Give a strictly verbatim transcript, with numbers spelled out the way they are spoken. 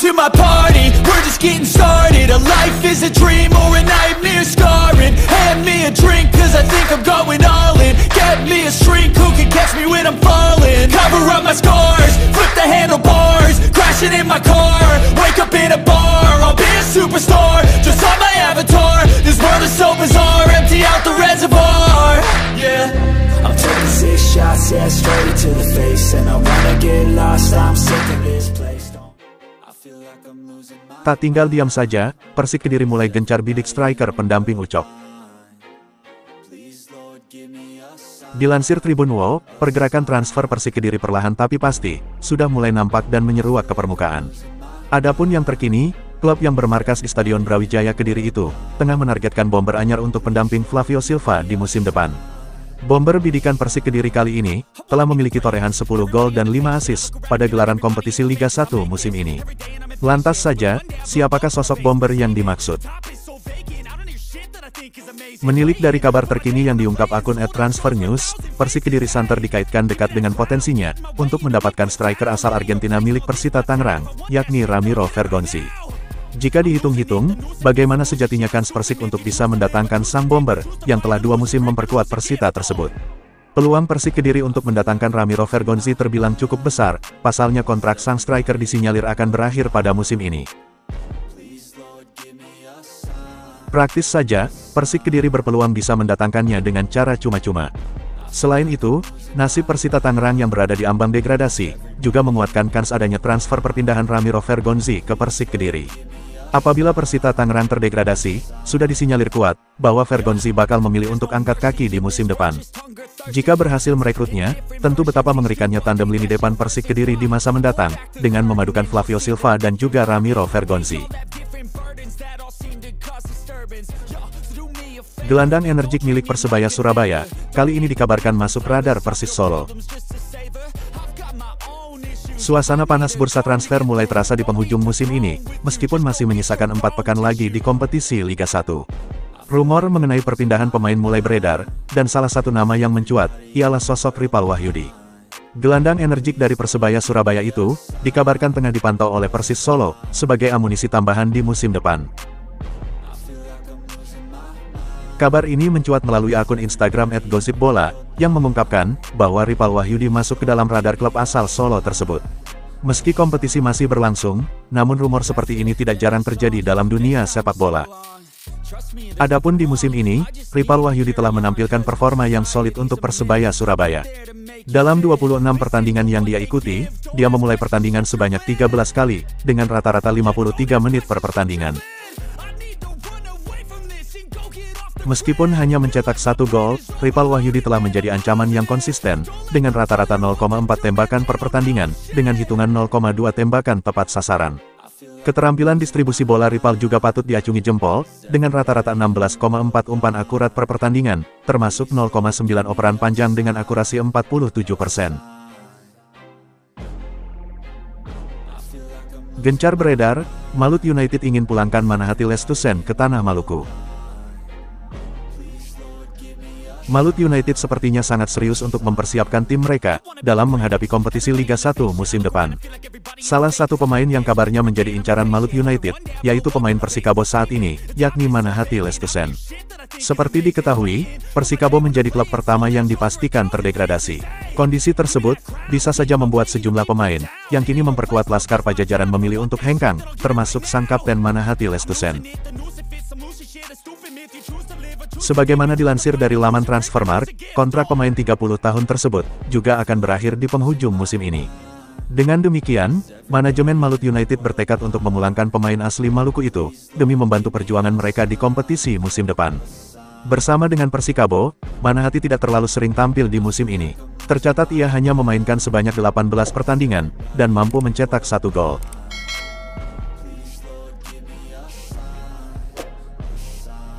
to my party, we're just getting started. A life is a dream or a nightmare scarring. Hand me a drink cause I think I'm going all in. Get me a shrink who can catch me when I'm falling. Cover up my scars, flip the handlebars, crashing in my car, wake up in a bar. I'll be a superstar, just on my avatar. This world is so bizarre, empty out the reservoir. Yeah, I'm taking six shots, yeah, straight to the face. And I wanna get lost, I'm sick of this place. I feel like I'm losing my... Tak tinggal diam saja, Persik Kediri mulai gencar bidik striker pendamping Ucok. Dilansir Tribun Wow, pergerakan transfer Persik Kediri perlahan tapi pasti, sudah mulai nampak dan menyeruak ke permukaan. Adapun yang terkini, klub yang bermarkas di Stadion Brawijaya Kediri itu, tengah menargetkan bomber anyar untuk pendamping Flavio Silva di musim depan. Bomber bidikan Persik Kediri kali ini, telah memiliki torehan sepuluh gol dan lima assist, pada gelaran kompetisi Liga satu musim ini. Lantas saja, siapakah sosok bomber yang dimaksud? Menilik dari kabar terkini yang diungkap akun at transfer news, Persik Kediri santer dikaitkan dekat dengan potensinya, untuk mendapatkan striker asal Argentina milik Persita Tangerang, yakni Ramiro Vergonzi. Jika dihitung-hitung, bagaimana sejatinya kans Persik untuk bisa mendatangkan sang bomber, yang telah dua musim memperkuat Persita tersebut? Peluang Persik Kediri untuk mendatangkan Ramiro Vergonzi terbilang cukup besar, pasalnya kontrak sang striker disinyalir akan berakhir pada musim ini. Praktis saja, Persik Kediri berpeluang bisa mendatangkannya dengan cara cuma-cuma. Selain itu, nasib Persita Tangerang yang berada di ambang degradasi, juga menguatkan kans adanya transfer perpindahan Ramiro Vergonzi ke Persik Kediri. Apabila Persita Tangerang terdegradasi, sudah disinyalir kuat, bahwa Vergonzi bakal memilih untuk angkat kaki di musim depan. Jika berhasil merekrutnya, tentu betapa mengerikannya tandem lini depan Persik Kediri di masa mendatang, dengan memadukan Flavio Silva dan juga Ramiro Vergonzi. Gelandang energik milik Persebaya Surabaya, kali ini dikabarkan masuk radar Persis Solo. Suasana panas bursa transfer mulai terasa di penghujung musim ini, meskipun masih menyisakan empat pekan lagi di kompetisi Liga satu. Rumor mengenai perpindahan pemain mulai beredar, dan salah satu nama yang mencuat, ialah sosok Ripal Wahyudi. Gelandang energik dari Persebaya Surabaya itu, dikabarkan tengah dipantau oleh Persis Solo, sebagai amunisi tambahan di musim depan. Kabar ini mencuat melalui akun Instagram et gosip bola, yang mengungkapkan, bahwa Ripal Wahyudi masuk ke dalam radar klub asal Solo tersebut. Meski kompetisi masih berlangsung, namun rumor seperti ini tidak jarang terjadi dalam dunia sepak bola. Adapun di musim ini, Ripal Wahyudi telah menampilkan performa yang solid untuk Persebaya Surabaya. Dalam dua puluh enam pertandingan yang dia ikuti, dia memulai pertandingan sebanyak tiga belas kali, dengan rata-rata lima puluh tiga menit per pertandingan. Meskipun hanya mencetak satu gol, Ripal Wahyudi telah menjadi ancaman yang konsisten, dengan rata-rata nol koma empat tembakan per pertandingan, dengan hitungan nol koma dua tembakan tepat sasaran. Keterampilan distribusi bola Ripal juga patut diacungi jempol, dengan rata-rata enam belas koma empat umpan akurat per pertandingan, termasuk nol koma sembilan operan panjang dengan akurasi empat puluh tujuh persen. Gencar beredar, Malut United ingin pulangkan Manahati Lestusen ke Tanah Maluku. Malut United sepertinya sangat serius untuk mempersiapkan tim mereka, dalam menghadapi kompetisi Liga satu musim depan. Salah satu pemain yang kabarnya menjadi incaran Malut United, yaitu pemain Persikabo saat ini, yakni Manahati Lestusen. Seperti diketahui, Persikabo menjadi klub pertama yang dipastikan terdegradasi. Kondisi tersebut, bisa saja membuat sejumlah pemain, yang kini memperkuat Laskar Pajajaran memilih untuk hengkang, termasuk sang kapten Manahati Lestusen. Sebagaimana dilansir dari laman Transfermarkt, kontrak pemain tiga puluh tahun tersebut, juga akan berakhir di penghujung musim ini. Dengan demikian, manajemen Malut United bertekad untuk memulangkan pemain asli Maluku itu, demi membantu perjuangan mereka di kompetisi musim depan. Bersama dengan Persikabo, Manahati tidak terlalu sering tampil di musim ini. Tercatat ia hanya memainkan sebanyak delapan belas pertandingan, dan mampu mencetak satu gol.